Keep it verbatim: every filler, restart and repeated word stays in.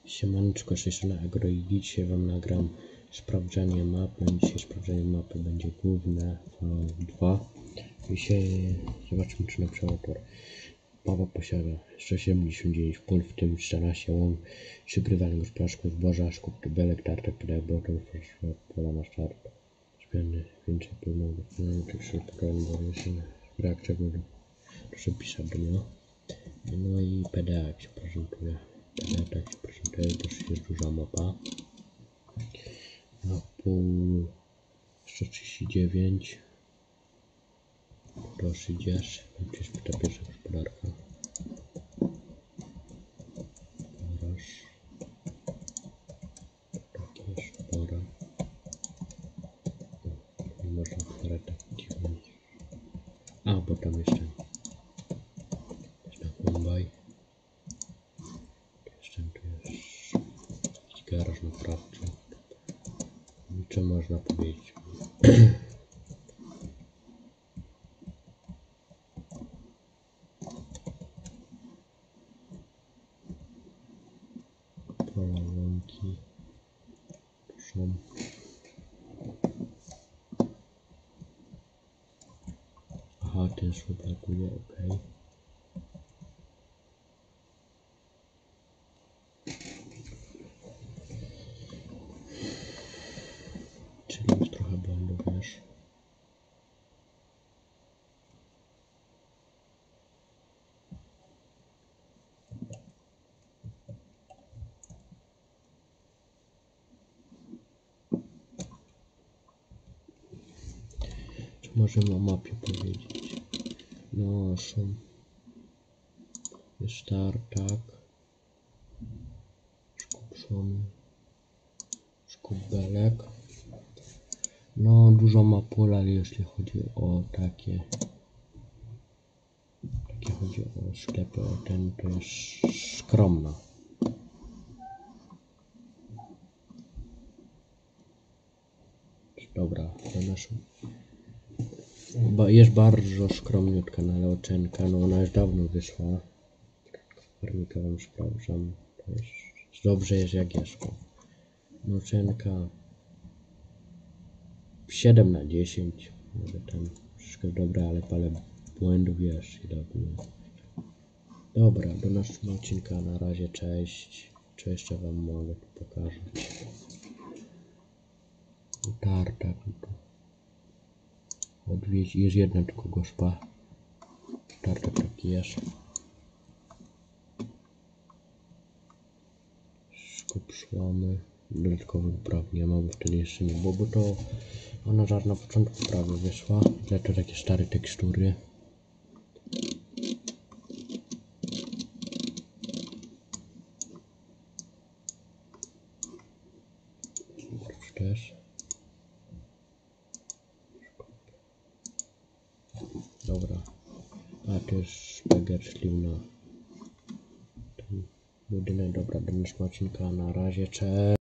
Siemaneczko, jeszcze na Agro i dzisiaj wam nagram sprawdzanie mapy. Dzisiaj sprawdzanie mapy będzie główne V dwa. Dzisiaj zobaczmy, czy nasz autor Papa posiada sto siedemdziesiąt dziewięć punktów, w tym czternaście łąk, trzy grywalne gospodarstwo zboża, szkód tubelek, tartek, pdf, brotem, pola na start, zmiany więcej płynów, tych środków, brak czego proszę pisać do niego. No i P D A jak się prezentuje. P D A tak się prezentuje, dosyć jest duża mapa. Na pół sto trzydzieści dziewięć. Proszę idziesz. To jest ta pierwsza gospodarka. Poraż. Tak jest, pora. Nie można otwierać tak dziwnie. A, bo tam jest ten. Jest na kombaj. Jeszcze tu jest garaż naprawczy. I co można powiedzieć? Pola łąki. Są. Aha, ten słup brakuje, ok. Czyli jest trochę błędów, wiesz. Co możemy o mapie powiedzieć? No, są. Jest tartak. Skupszony. Skubelek. No, dużo ma pola, ale jeśli chodzi o takie, takie chodzi o sklepy, o ten, to jest skromna. Dobra, to naszą. Jest bardzo skromniutka, no ale ocenka, no ona już dawno wyszła. Farmika wam sprawdzam, to jest dobrze jest jak jest. No ocenka siedem na dziesięć, może tam wszystko dobre, ale parę błędów jest i dawno. Dobra, do następnego odcinka, na razie, cześć. Co jeszcze wam mogę tu pokazać? Tartak, odwiedź, jest jedna tylko gospa. Tartak taki jest. Skup słomy. Dodatkowych upraw nie ma, bo wtedy jeszcze nie było, bo to ona żar na początku prawie wyszła. Ale to takie stare tekstury. Też. Dobra. A to jest szpeger śliwna. Ten budynek, dobra, do następnego odcinka, na razie, cześć.